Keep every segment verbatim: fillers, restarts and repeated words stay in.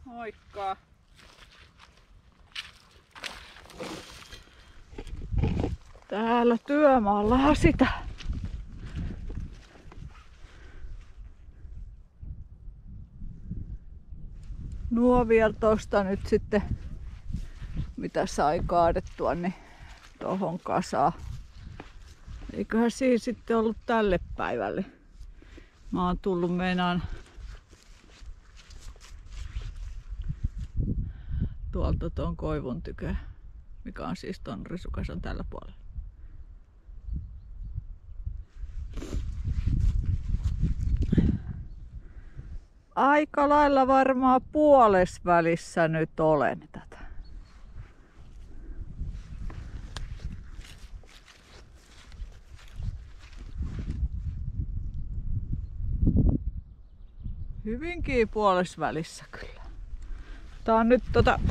Moikka! Täällä työmaallahan sitä. Nuo vielä tosta nyt sitten, mitä sai kaadettua, niin tohon kasaan. Eiköhän siinä sitten ollut tälle päivälle. Mä oon tullut meinaan tuolta tuon koivun tykö, mikä on siis ton risukasan tällä puolella. Aika lailla varmaan puolesvälissä nyt olen tätä. Hyvinkin puolesvälissä kyllä. Tää on nyt tota...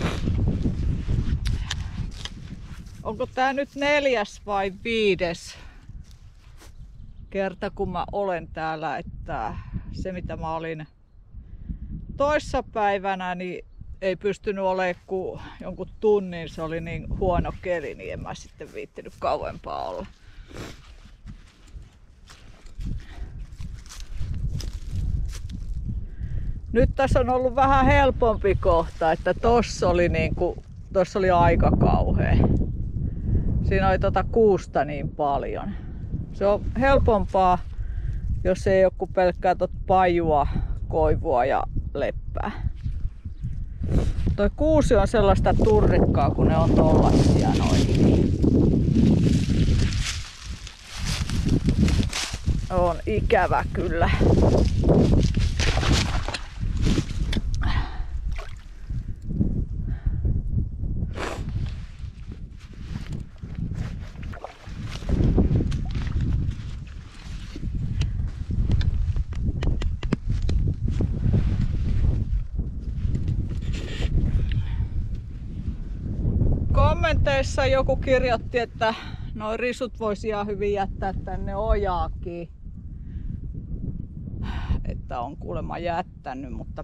Onko tää nyt neljäs vai viides kerta kun mä olen täällä, että se mitä mä olin toissapäivänä, niin ei pystynyt olemaan kuin jonkun tunnin, se oli niin huono keli, niin en mä sitten viittinyt kauempaa olla. Nyt tässä on ollut vähän helpompi kohta, että tossa oli, niinku, tossa oli aika kauhea. Siinä oli tota kuusta niin paljon. Se on helpompaa, jos ei ole kuin pelkkää tot pajua, koivua ja leppää. Toi kuusi on sellaista turrikkaa, kun ne on tollasia noin. On ikävä kyllä. Kommenteissa joku kirjoitti, että nuo risut voisi ihan hyvin jättää tänne ojaakin. Että on kuulemma jättänyt, mutta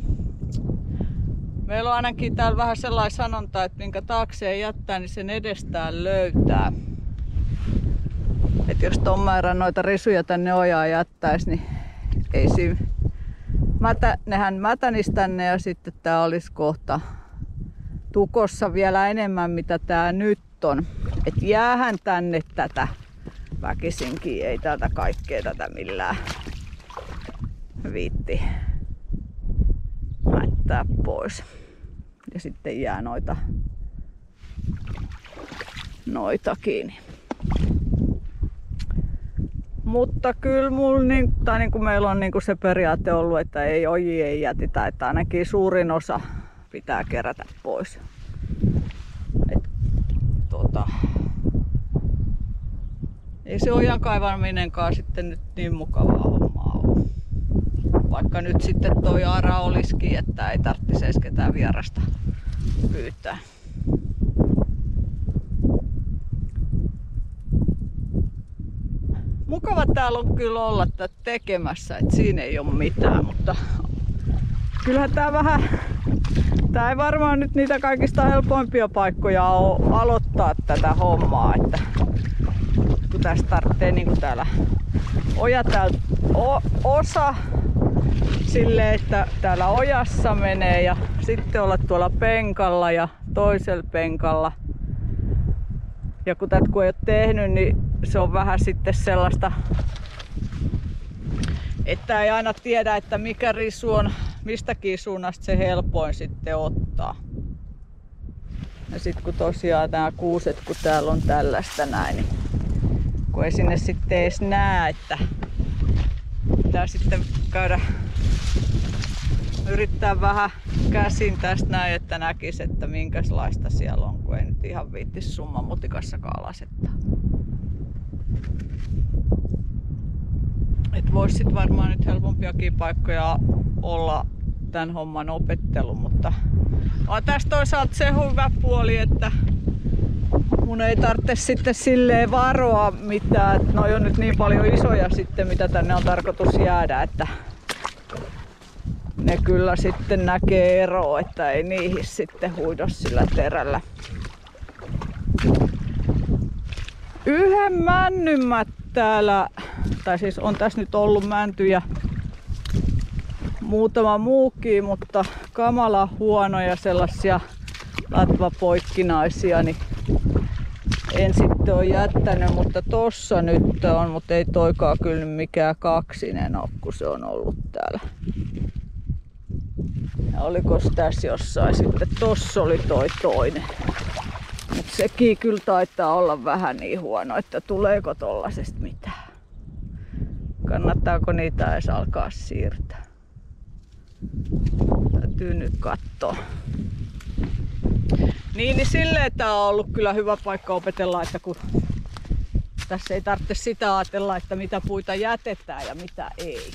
meillä on ainakin täällä vähän sellainen sanonta, että minkä taakseen jättää, niin sen edestään löytää. Että jos ton määrän noita risuja tänne ojaan jättäisi, niin ei siinä. Mätä, nehän mätänis tänne ja sitten tää olisi kohta tukossa vielä enemmän mitä tää nyt on. Et jäähän tänne tätä väkisinkin, ei täältä kaikkea tätä millään viitti mättää pois. Ja sitten jää noita noitakin. Mutta kyllä mulla niin, tai niin kuin meillä on niin kuin se periaate ollut, että ei oji ei jätitä, että ainakin suurin osa pitää kerätä pois. Et, tota, ei se ojan kaivaminenkaan sitten nyt niin mukavaa hommaa ole. Vaikka nyt sitten toi ara olisikin, että ei tarvitsisi edes ketään vierasta pyytää. Mukava täällä on kyllä olla tätä tekemässä, että siinä ei ole mitään, mutta kyllähän tää vähän, tää ei varmaan nyt niitä kaikista helpoimpia paikkoja ole aloittaa tätä hommaa, että kun tästä tarvitsee niinku täällä oja täältä o, osa silleen, että täällä ojassa menee ja sitten olla tuolla penkalla ja toisella penkalla. Ja kun tätä kun ei ole tehnyt, niin se on vähän sitten sellaista, että ei aina tiedä, että mikä risu on mistäkin suunnasta se helpoin sitten ottaa. Ja sitten kun tosiaan nämä kuuset, kun täällä on tällaista näin, niin kun ei sinne sitten edes näe, että pitää sitten käydä yrittää vähän käsin tästä näin, että näkisi, että minkälaista siellä on, kun ei nyt ihan viittis summan mutikassakaan asettaa. Et vois sit varmaan nyt helpompiakin paikkoja olla tämän homman opettelu, mutta on tässä toisaalta se hyvä puoli, että mun ei tarvitse sitten silleen varoa mitään, että noi on nyt niin paljon isoja sitten, mitä tänne on tarkoitus jäädä, että ne kyllä sitten näkee eroa, että ei niihin sitten huido sillä terällä. Yhden männymät täällä, tai siis on tässä nyt ollut mäntyjä muutama muukin, mutta kamala huonoja sellaisia latvapoikkinaisia, niin en sitten ole jättänyt, mutta tossa nyt on, mutta ei toikaan kyllä mikään kaksinen ole, kun se on ollut täällä. Ja oliko tässä jossain sitten, tossa oli toi toinen. Mut sekin kyllä taitaa olla vähän niin huono, että tuleeko tollasesta mitään. Kannattaako niitä edes alkaa siirtää? Täytyy nyt katsoa. Niin, niin silleen tää on ollut kyllä hyvä paikka opetella, että kun tässä ei tarvitse sitä ajatella, että mitä puita jätetään ja mitä ei.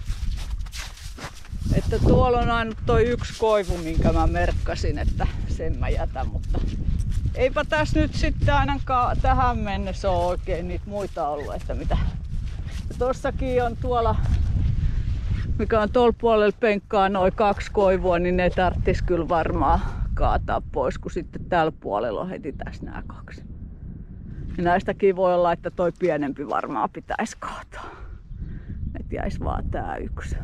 Että tuolla on aina toi yksi koivu, minkä mä merkkasin, että sen mä jätän, mutta eipä tässä nyt sitten ainakaan tähän mennessä ole oikein niitä muita ollut, että mitä. Ja tossakin on tuolla, mikä on tuolla puolella penkkaa, noin kaksi koivua, niin ne tarvitsisi kyllä varmaan kaataa pois, kun sitten tällä puolella on heti tässä nämä kaksi. Ja näistäkin voi olla, että toi pienempi varmaan pitäisi kaataa. Että jäisi vaan tää yksi.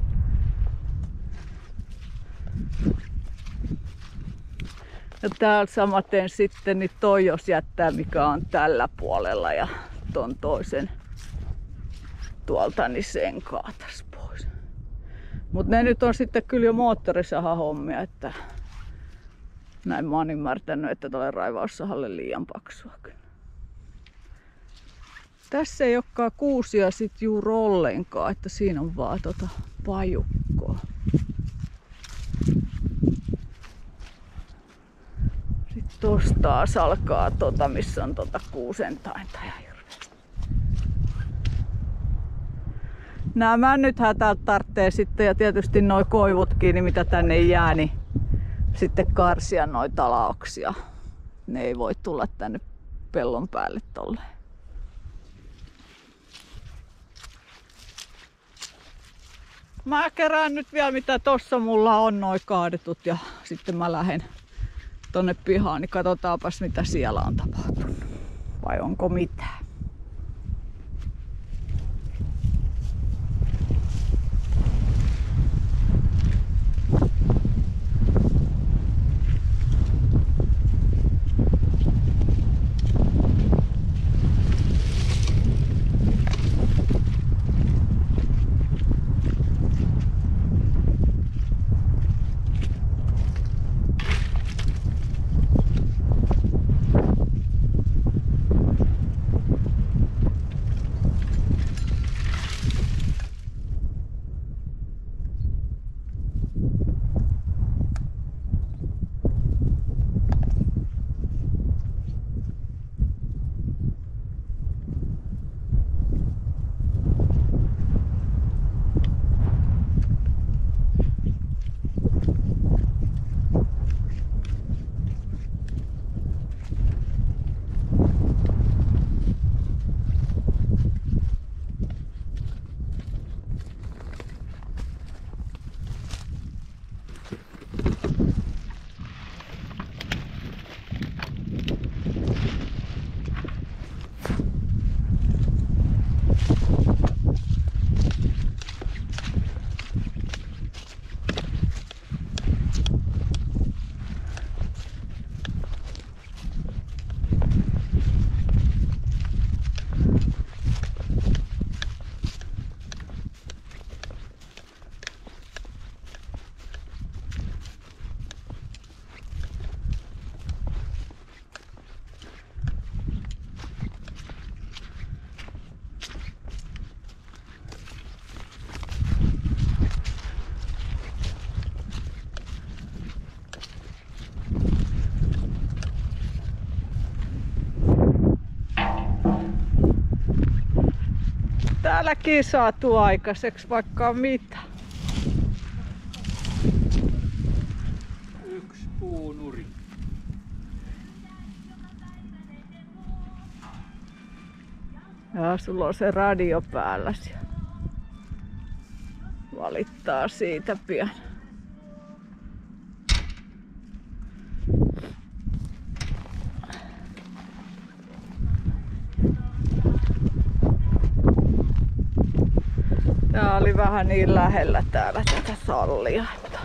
Ja täällä samaten sitten niin toi jos jättää, mikä on tällä puolella ja ton toisen tuolta, niin sen kaatas pois. Mut ne nyt on sitten kyllä jo moottorisahahommia, että näin mä oon ymmärtänyt, että tuolle raivaussahalle liian paksua kyllä. Tässä ei olekaan kuusia sit juuri ollenkaan, että siinä on vaan tota pajukkoa. Sitten tosta taas alkaa tota, missä on tota kuusentainta ja hirveästi. Nää männythän täältä tarvitsee sitten ja tietysti noi koivutkin, niin mitä tänne jää, niin sitten karsia noita laoksia. Ne ei voi tulla tänne pellon päälle tolleen. Mä kerään nyt vielä mitä tossa mulla on noi kaadetut ja sitten mä lähden tonne pihaan, niin katsotaanpas mitä siellä on tapahtunut. Vai onko mitään? Täälläkin saatu aikaiseksi vaikka mitä. Yksi puunuri. Ja sulla on se radio päällä siellä. valittaa siitä pian. Tää oli vähän niin lähellä täällä tätä sallia, että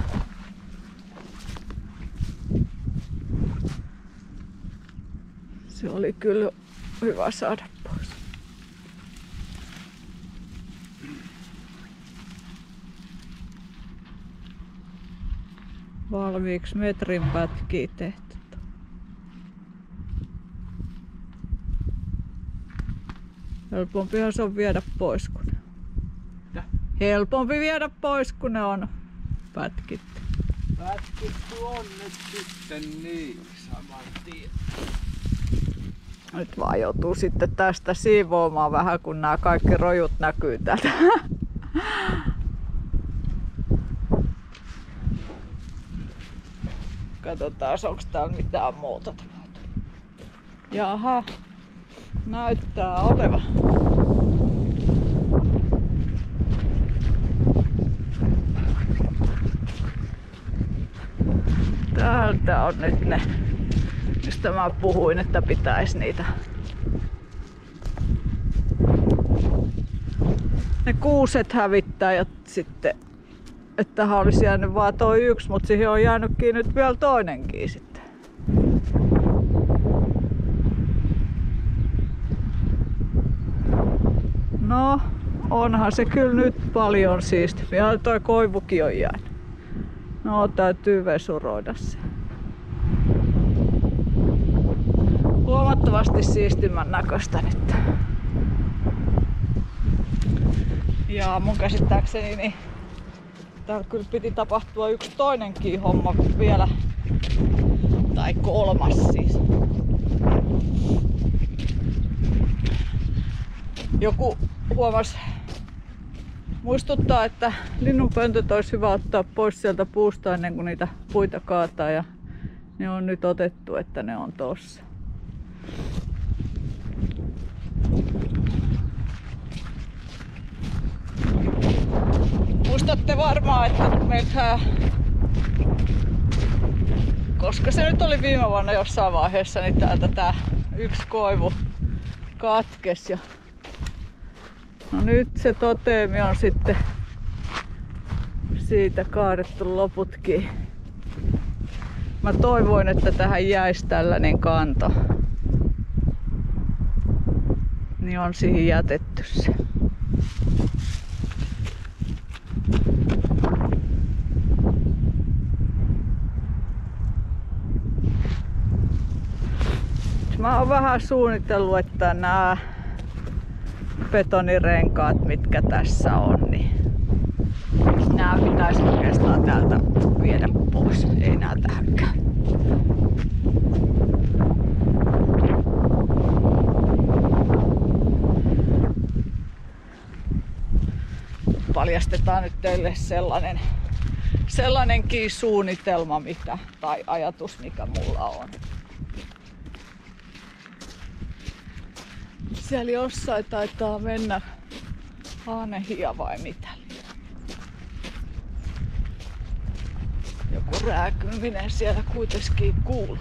se oli kyllä hyvä saada pois. Valmiiksi metrin pätkiä tehty. Helpompihan se on viedä pois, kun ne on. Helpompi viedä pois, kun ne on pätkitty. Pätkitty on nyt sitten niin saman tien. Nyt vaan joutuu sitten tästä siivoamaan vähän, kun nämä kaikki rojut näkyy täältä. Katsotaan, onko täällä mitään muuta tapahtunut. Jaha, näyttää olevan. Täältä on nyt ne, mistä mä puhuin, että pitäisi niitä. Ne kuuset hävittää ja sitten, että olisi jäänyt vaan toi yksi, mutta siihen on jäänytkin nyt vielä toinenkin sitten. No, onhan se kyllä nyt paljon siisti. Ja toi koivukin on jäänyt. No, täytyy vesuroida se. Huomattavasti siistimän näköistä nyt. Ja mun käsittääkseni niin täällä kyllä piti tapahtua yksi toinenkin homma vielä. Tai kolmas siis. Joku huomasi muistuttaa, että linnunpöntöt olisi hyvä ottaa pois sieltä puusta ennen kuin niitä puita kaataa. Ja ne on nyt otettu, että ne on tossa. Muistatte varmaan, että meiltä, koska se nyt oli viime vuonna jossain vaiheessa, niin täältä tää yksi koivu katkesi. Ja no nyt se toteemi on sitten siitä kaadettu loputkin. Mä toivoin, että tähän jäisi tällainen kanto. Niin on siihen jätetty se. Mä oon vähän suunnitellut, että nämä betonirenkaat, mitkä tässä on, niin nämä pitäisi oikeastaan täältä viedä pois. Ei nää tähänkään. Paljastetaan nyt teille sellainen, sellainenkin suunnitelma, mitä, tai ajatus, mikä mulla on. Siellä jossain taitaa mennä haanehia vai mitä. Joku rääkyminen siellä kuitenkin kuuluu.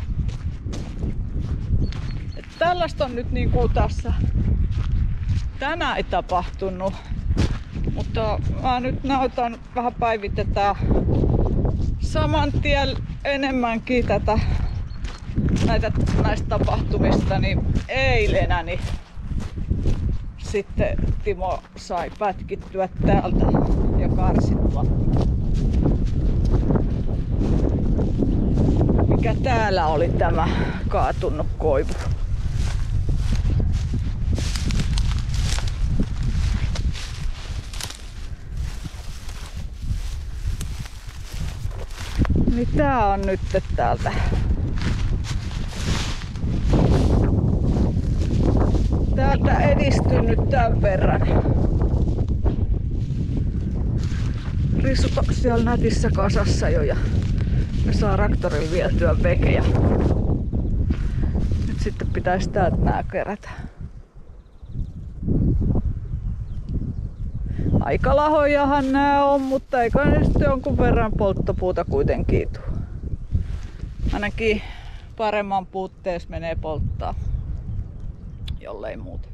Et tällaista on nyt niinku tässä. Tänään ei tapahtunut, mutta mä nyt näytän vähän päivitetään saman tien enemmänkin tätä näitä, näistä tapahtumista, niin eilenä niin sitten Timo sai pätkittyä täältä ja karsittua. Mikä täällä oli tämä kaatunut koivu. Niin tää on nyt täältä. Täältä edistynyt tämän verran. Rissut on siellä nätissä kasassa jo ja me saa traktorilla vietyä vekejä. Nyt sitten pitäisi täältä nää kerätä. Aika lahojahan nää on, mutta eikö ne sitten jonkun verran polttopuuta kuitenkin tuu. Ainakin paremman puutteessa menee polttaa, jollei muuta.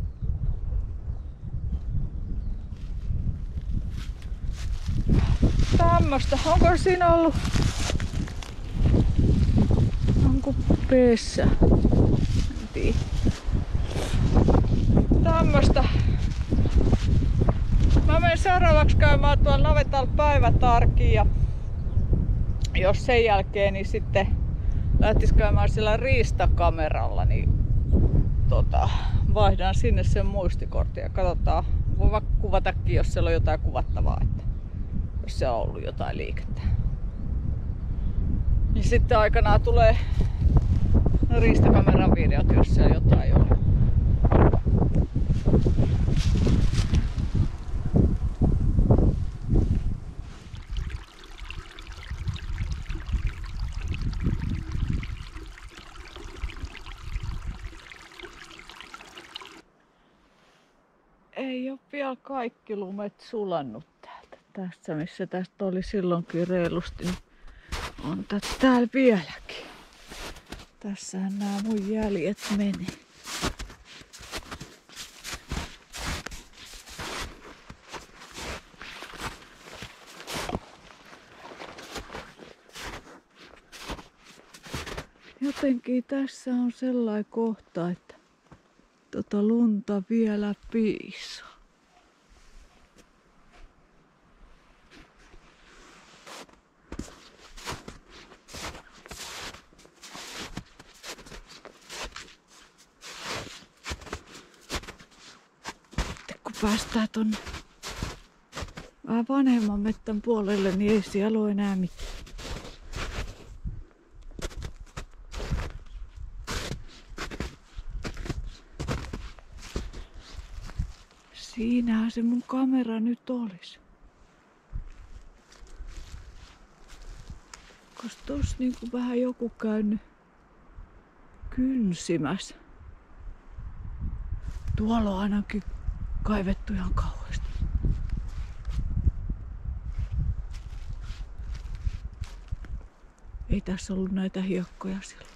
Tämmöstä. Onko siinä ollut onko pesä? En tiedä. Tämmöstä. Mä menen seuraavaksi käymään tuolla navetalla päivätarkiin ja jos sen jälkeen niin sitten lähtis käymään sillä riistakameralla, niin tota, vaihdan sinne sen muistikortin ja katsotaan. Voi vaikka kuvatakin, jos siellä on jotain kuvattavaa, että jos siellä on ollut jotain liikettä. Niin sitten aikanaan tulee riistakameran videot, jos siellä jotain on. Ei ole vielä kaikki lumet sulannut täältä. Tässä missä tästä oli silloinkin reilusti, niin on tätä täällä vieläkin. Tässähän nämä mun jäljet meni. Jotenkin tässä on sellainen kohta, että tota lunta vielä piisaa. Kun päästään tonne vähän vanhemman mettän puolelle, niin ei siellä ole enää mitään. Siinähän se mun kamera nyt olisi. Koska tossa niinku vähän joku käynyt kynsimässä. Tuolla on ainakin kaivettu ihan kauheasti. Ei tässä ollut näitä hiekkoja silloin.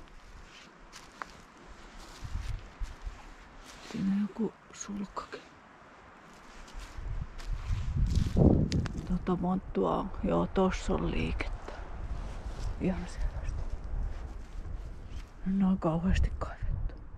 Siinä on joku sulkkakin. Tota monttua on. Joo, tossa on liikettä. Ihan selvästi. Ne on kauheasti kaivettu.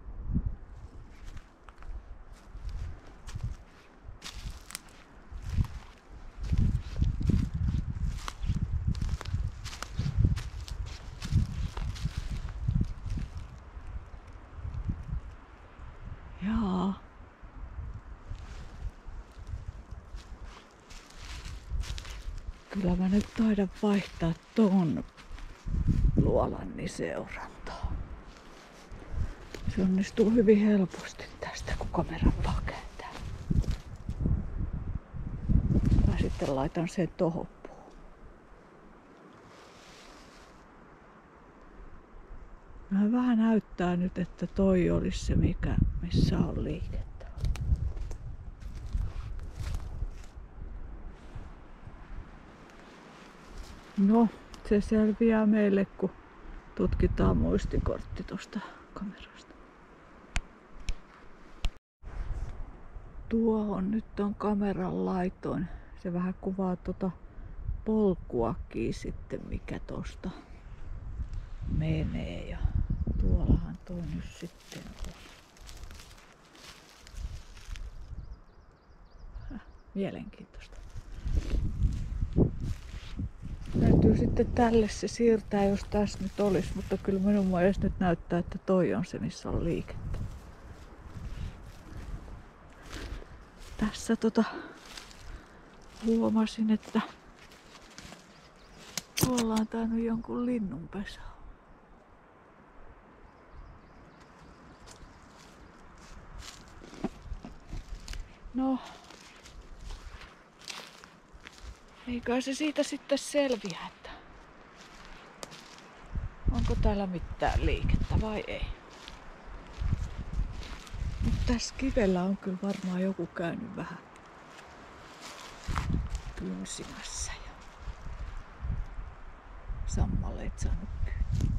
Jaa. Kyllä mä nyt taidan vaihtaa ton luolanni seurantaa. Se onnistuu hyvin helposti tästä, kun kameran pakentää. Mä sitten laitan sen tohon puuhun. Mä vähän näyttää nyt, että toi olisi se, mikä, missä on liikettä. No, se selviää meille, kun tutkitaan muistikortti tuosta kamerasta. Tuohon nyt on kameran laitoin. Se vähän kuvaa tuota polkuakin sitten, mikä tosta menee. Ja tuollahan toi nyt sitten on. Häh, mielenkiintoista. Täytyy sitten tälle se siirtää, jos tässä nyt olisi, mutta kyllä minun mielestä nyt näyttää, että toi on se, missä on liikettä. Tässä tota huomasin, että tuolla on tainnut jonkun linnunpesä. No. Eikä se siitä sitten selviä, että onko täällä mitään liikettä vai ei. Mutta tässä kivellä on kyllä varmaan joku käynyt vähän kynsimässä ja sammaleet saanut kyytiin.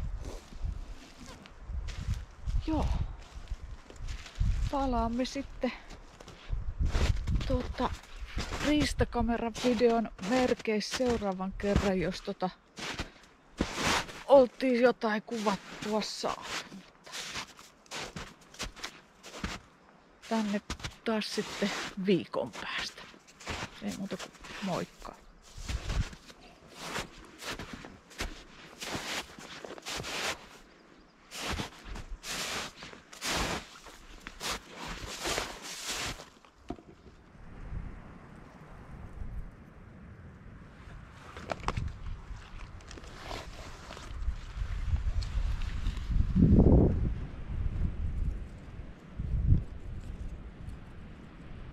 Joo. Palaamme sitten tuota, riistakameran videon merkeissä seuraavan kerran, jos tota, oltiin jotain kuvattua saatu. Tänne taas sitten viikon päästä. Ei muuta kuin moikka.